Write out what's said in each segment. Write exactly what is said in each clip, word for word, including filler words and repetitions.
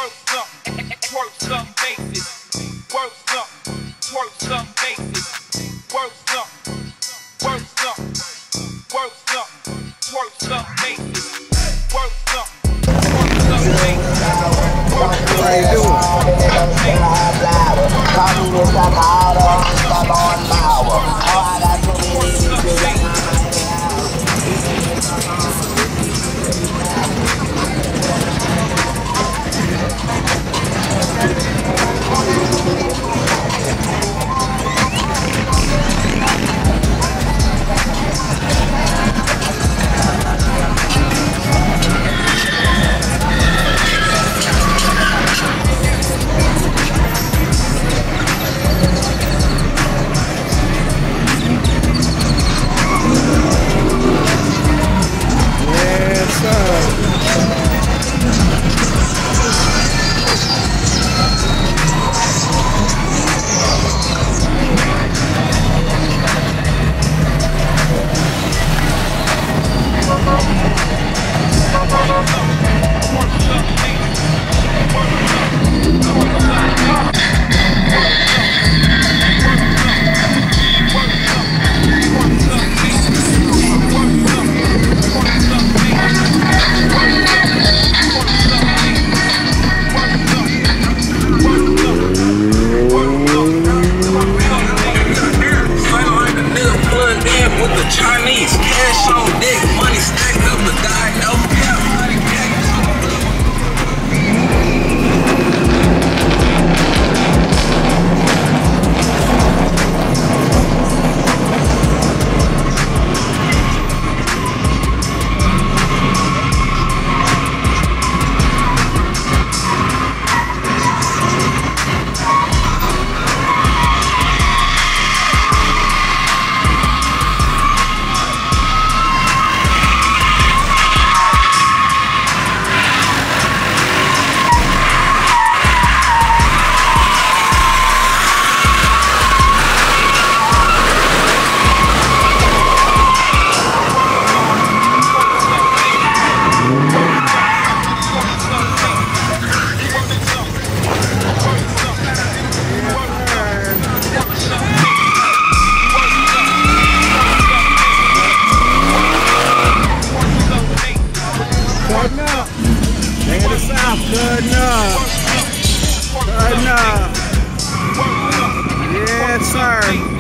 Work some, twerk some basic. Work some, twerk some basic. Work some, work some, work some, twerk some basic. Work some, twerk some basic. Work some, How you doing? Cutting up. Cutting up. Yes, sir.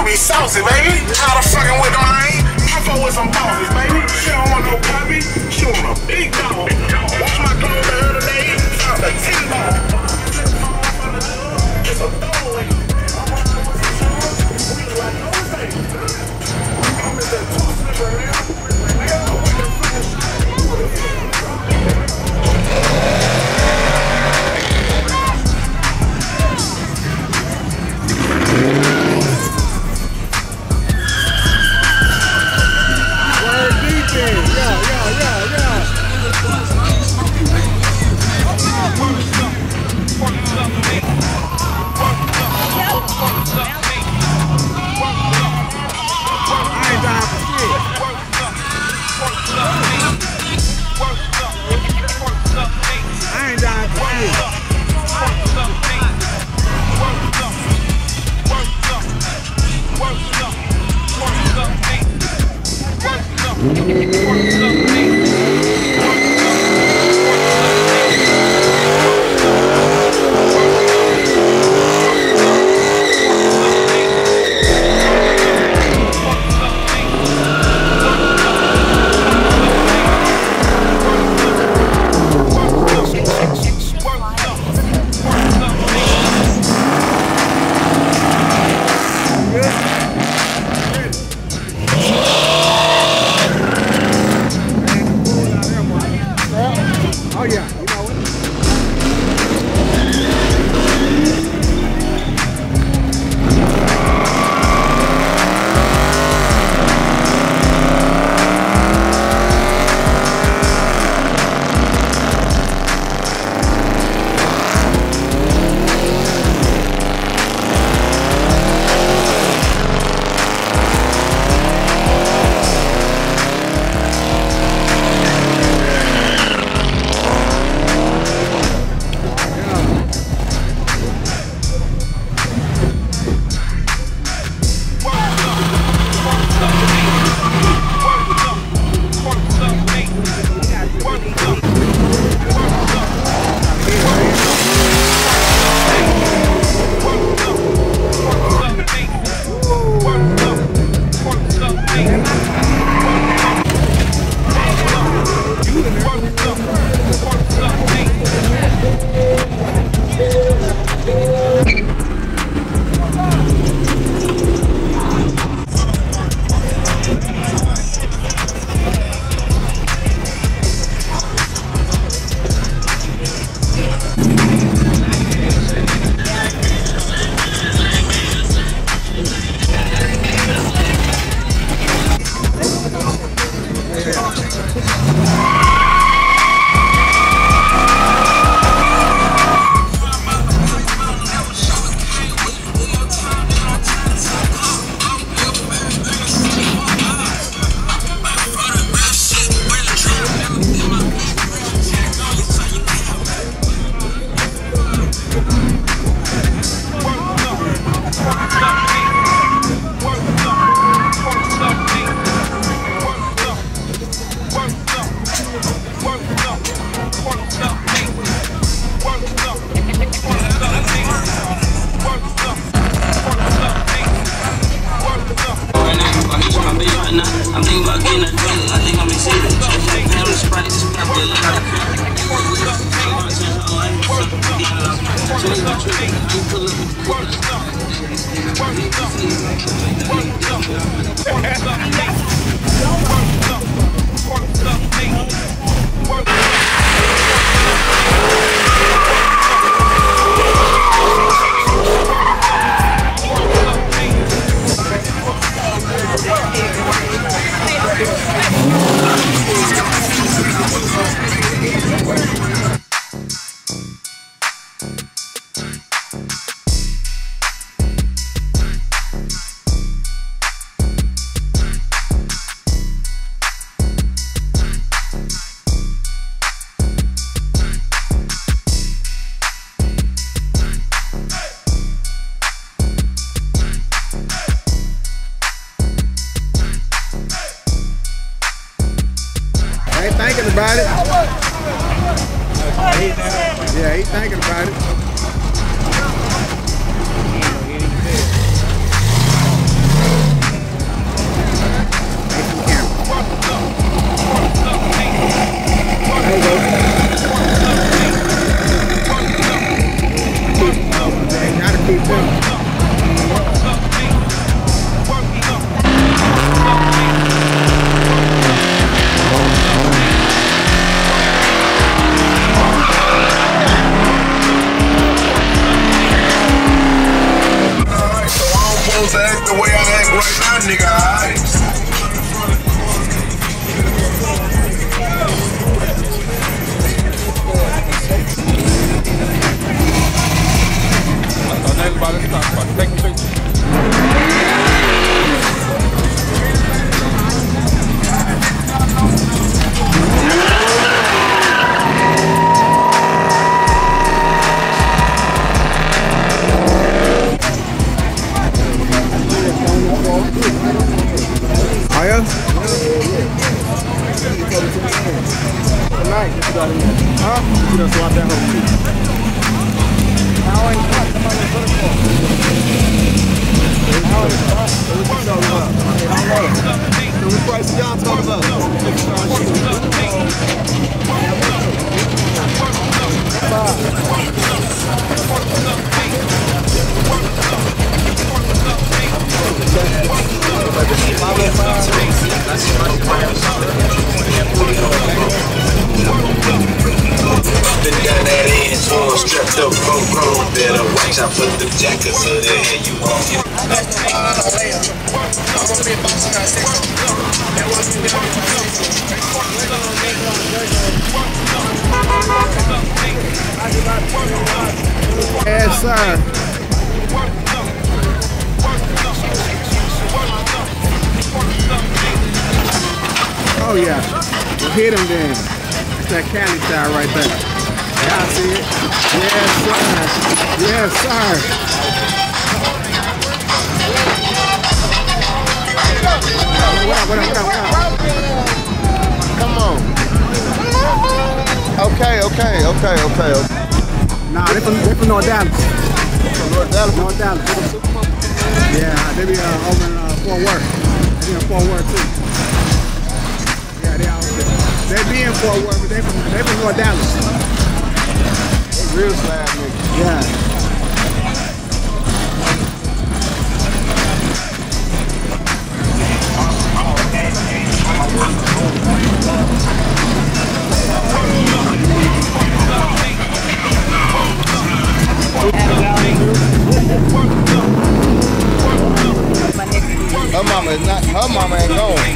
be saucy, baby. Tired of fucking with the man. I fuck with some bosses, baby. She don't want no puppy. She want a big dog. Watch my clothes the other day. Found a T-ball. It's a throwaway. I'm thinking about getting a drink. I think I'm excited. Family Sprite, this is probably a lot of thinking about it. Yeah, he's thinking about it. one nigga, alright? Take a picture. Oh yeah? Tonight, huh? You done swap that whole shit. How ain't what? Somebody put it for. How ain't what? What you talking about? How low? So what price y'all talking about? Been down that end, full strapped up, GoPro. Better watch out for the jackets of the head you won't get. Yes, sir. Oh yeah, we'll hit him then. That's that Cali style right there. Y'all see it? Yes, sir. Yes, sir. What up, what up, what up, what up? Come on. Okay, okay, okay, okay. Nah, they from, they from North Dallas. North Dallas? North Dallas. Yeah, they be uh, over in uh, Fort Worth. They be in Fort Worth too. Yeah, they out there. They be in Fort Worth, but they from, they from North Dallas. They real slab niggas. Yeah. Her mama is not, her mama ain't going.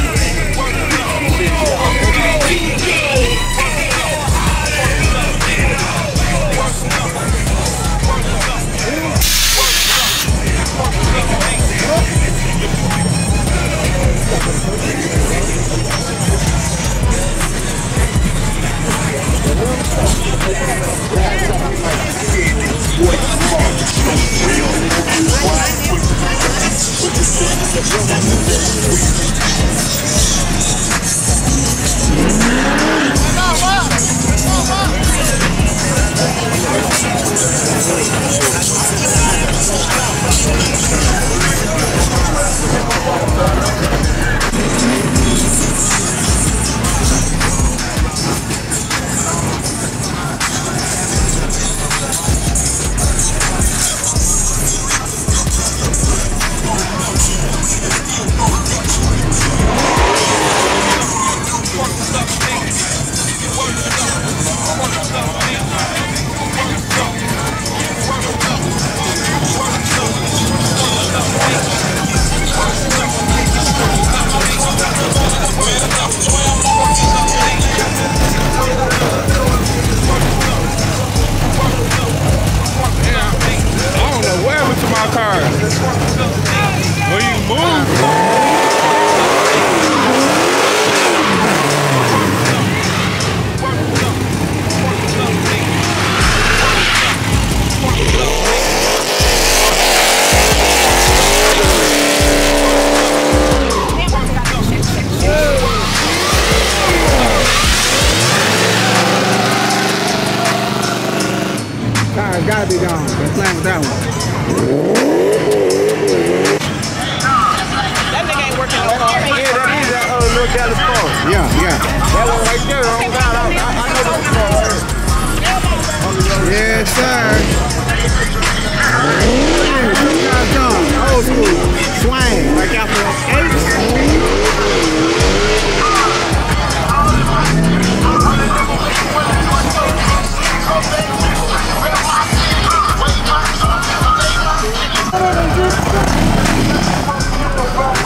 Gotta be gone. They're playing with that one. That nigga ain't working no more. Yeah, that is that uh, North Dallas phone. Yeah, yeah. That one right there, oh God, I, I, I know that phone. Yes, sir. What you done? Old school. Swang. Like after eight.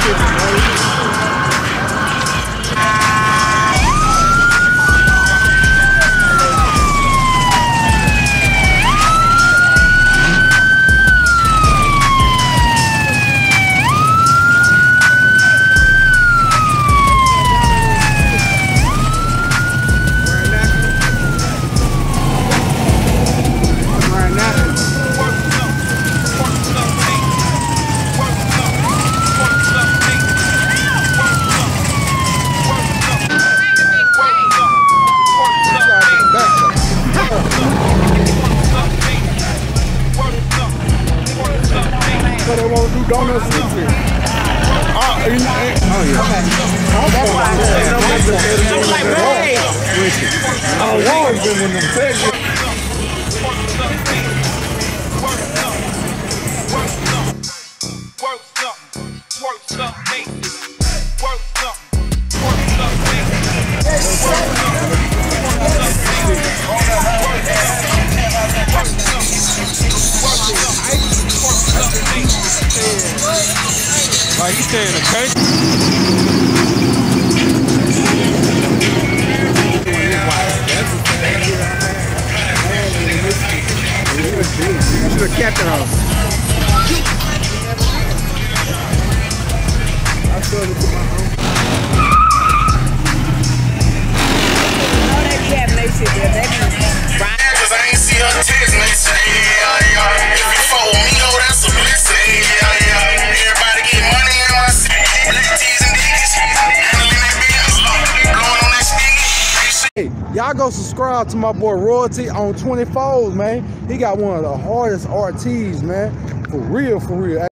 So they won't do donuts and shit. Oh, you know, oh yeah. Okay. That's why I said it's like, hey. I've always been with them segments. Work something, work something, make it. Work something, work something, make it. Work something, work something, make it. Like you saying a case? You should have kept it on. I still look at my own. No, they can't make shit there. They be right. Cause I ain't see her text message. Yeah, yeah. If you fuck with me, oh, that's a blessing. Yeah, yeah. Everybody get money in my city. Black tees and digits. Handling that business. Blowing on that sticky. Hey, y'all go subscribe to my boy Royalty on twenty-fours, man. He got one of the hardest R Ts, man. For real, for real.